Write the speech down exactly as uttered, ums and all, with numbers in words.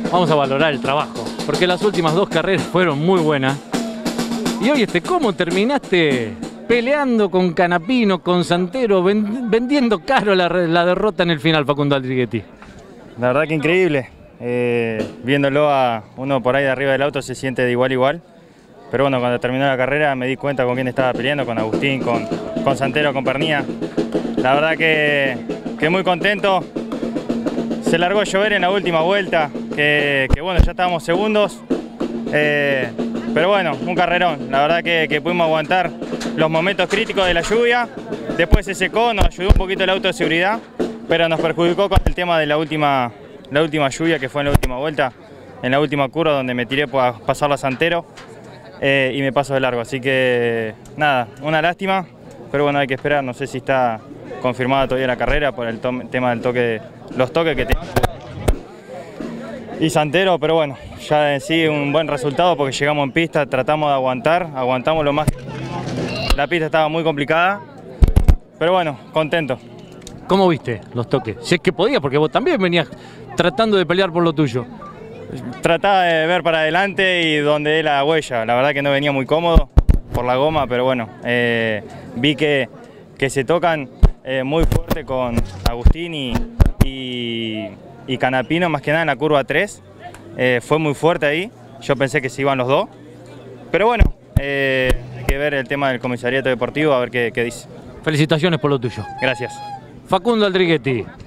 vamos a valorar el trabajo, porque las últimas dos carreras fueron muy buenas. Y oye, este, ¿cómo terminaste peleando con Canapino, con Santero, vendiendo caro la, la derrota en el final, Facundo Aldrigueti? La verdad que increíble. Eh, viéndolo a uno por ahí de arriba del auto se siente de igual a igual. Pero bueno, cuando terminó la carrera me di cuenta con quién estaba peleando, con Agustín, con, con Santero, con Pernía. La verdad que, que muy contento. Se largó a llover en la última vuelta, que, que bueno, ya estábamos segundos. Eh, pero bueno, un carrerón. La verdad que, que pudimos aguantar los momentos críticos de la lluvia. Después se secó, nos ayudó un poquito el auto de seguridad, pero nos perjudicó con el tema de la última, la última lluvia, que fue en la última vuelta, en la última curva, donde me tiré para pasar a Santero. Eh, y me paso de largo, así que nada, una lástima, pero bueno, hay que esperar. No sé si está confirmada todavía la carrera por el tema del toque, los toques que tenía y Santero, pero bueno, ya en sí un buen resultado porque llegamos en pista, tratamos de aguantar, aguantamos lo más. La pista estaba muy complicada, pero bueno, contento. ¿Cómo viste los toques? Si es que podías, porque vos también venías tratando de pelear por lo tuyo. Trataba de ver para adelante y donde es la huella. La verdad que no venía muy cómodo por la goma, pero bueno, eh, vi que, que se tocan eh, muy fuerte con Agustín y, y, y Canapino, más que nada en la curva tres. Eh, fue muy fuerte ahí, yo pensé que se iban los dos. Pero bueno, eh, hay que ver el tema del comisariato deportivo, a ver qué, qué dice. Felicitaciones por lo tuyo. Gracias. Facundo Aldrigueti.